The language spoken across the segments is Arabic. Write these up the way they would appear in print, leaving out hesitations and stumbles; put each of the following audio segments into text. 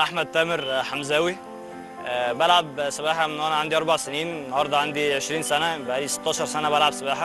أنا أحمد تامر حمزاوي. بلعب سباحة من وأنا عندي 4 سنين، النهارده عندي 20 سنة، بقالي 16 سنة بلعب سباحة.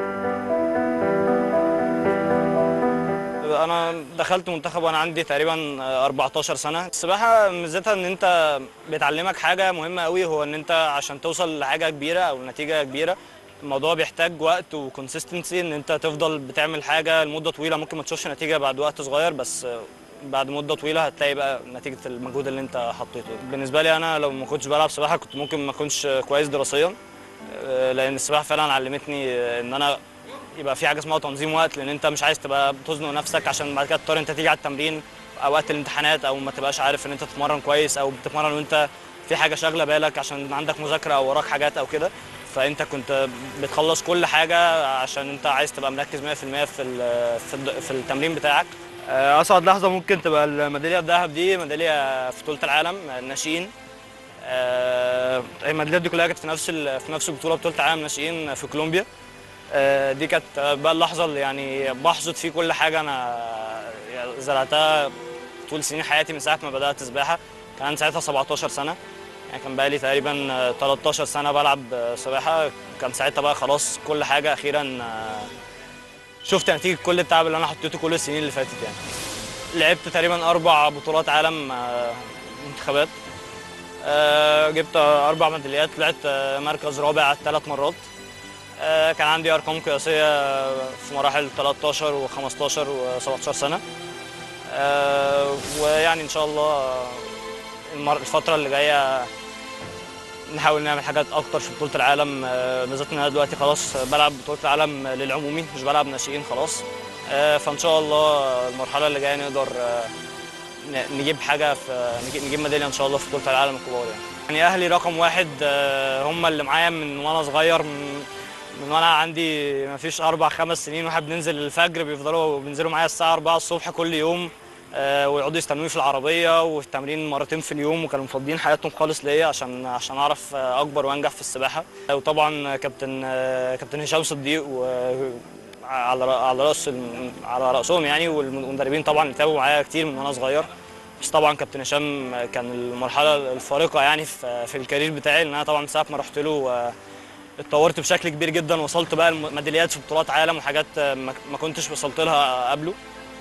أنا دخلت منتخب وأنا عندي تقريبا 14 سنة. السباحة ميزتها إن أنت بتعلمك حاجة مهمة قوي، هو إن أنت عشان توصل لحاجة كبيرة أو نتيجة كبيرة الموضوع بيحتاج وقت وكونسيستنسي، إن أنت تفضل بتعمل حاجة لمدة طويلة. ممكن ما تشوفش نتيجة بعد وقت صغير، بس بعد مدة طويلة هتلاقي بقى نتيجة المجهود اللي انت حطيته. بالنسبة لي انا لو ما كنتش بلعب سباحة كنت ممكن ما اكونش كويس دراسيا، لان السباحة فعلا علمتني ان انا يبقى في حاجة اسمها تنظيم وقت، لان انت مش عايز تبقى بتزنق نفسك عشان بعد كده تضطر انت تيجي على التمرين اوقات الامتحانات، او ما تبقاش عارف ان انت تتمرن كويس، او بتتمرن وانت في حاجة شاغلة بالك عشان عندك مذاكرة او وراك حاجات او كده. فانت كنت بتخلص كل حاجة عشان انت عايز تبقى مركز 100% في التمرين بتاعك. أسعد لحظة ممكن تبقى الميدالية الذهب، دي ميدالية في بطولة العالم ناشئين. الميداليات دي كلها كانت في نفس البطولة، بطولة العالم ناشئين في كولومبيا. دي كانت بقى اللحظة اللي يعني بحصد فيه كل حاجة أنا زرعتها طول سنين حياتي من ساعة ما بدأت سباحة. كان ساعتها 17 سنة، يعني كان بقالي تقريبا 13 سنة بلعب سباحة. كان ساعتها بقى خلاص كل حاجة أخيرا شفت نتيجة كل التعب اللي أنا حطيته كل السنين اللي فاتت. يعني لعبت تقريبا 4 بطولات عالم منتخبات، جبت 4 ميداليات، طلعت مركز رابع 3 مرات. كان عندي أرقام قياسية في مراحل 13 و15 و17 سنة. ويعني إن شاء الله الفترة اللي جاية نحاول نعمل حاجات أكتر في بطولة العالم، بالذات إن أنا دلوقتي خلاص بلعب بطولة العالم للعمومي، مش بلعب ناشئين خلاص. فإن شاء الله المرحلة اللي جاية نقدر نجيب حاجة نجيب ميدالية إن شاء الله في بطولة العالم الكبار. يعني أهلي رقم واحد، هم اللي معايا من وأنا صغير، من وأنا عندي ما فيش 4 5 سنين، واحنا بننزل الفجر بينزلوا معايا الساعة 4 الصبح كل يوم، ويقعدوا يستنوني في العربية وفي التمرين مرتين في اليوم، وكانوا مفضيين حياتهم خالص ليا عشان أعرف أكبر وأنجح في السباحة. وطبعا كابتن هشام صديق على رأسهم يعني، والمدربين طبعا اللي تعبوا معايا كتير من وأنا صغير. بس طبعا كابتن هشام كان المرحلة الفارقة يعني في الكارير بتاعي، لأن أنا طبعا ساعة ما رحت له اتطورت بشكل كبير جدا، وصلت بقى الميداليات في بطولات عالم وحاجات ما كنتش وصلت لها قبله.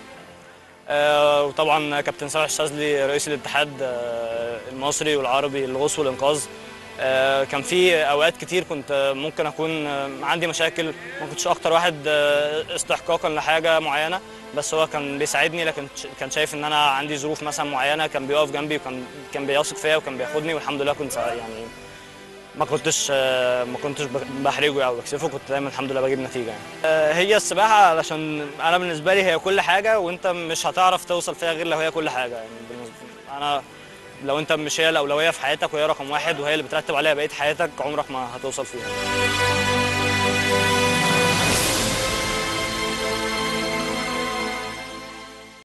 وطبعا كابتن سامح الشاذلي رئيس الاتحاد المصري والعربي للغوص والانقاذ. كان في اوقات كتير كنت ممكن اكون عندي مشاكل، ما كنتش اكتر واحد استحقاقا لحاجه معينه، بس هو كان بيساعدني، لكن كان شايف ان انا عندي ظروف مثلا معينه، كان بيقف جنبي وكان بيثق فيا وكان بياخدني، والحمد لله كنت يعني ما كنتش بحرجه او بكسفه، كنت دايما الحمد لله بجيب نتيجه يعني. هي السباحه علشان انا بالنسبه لي هي كل حاجه، وانت مش هتعرف توصل فيها غير لو هي كل حاجه. يعني بالنسبه انا لو انت مش هي الاولويه في حياتك وهي رقم واحد وهي اللي بترتب عليها بقيه حياتك، عمرك ما هتوصل فيها.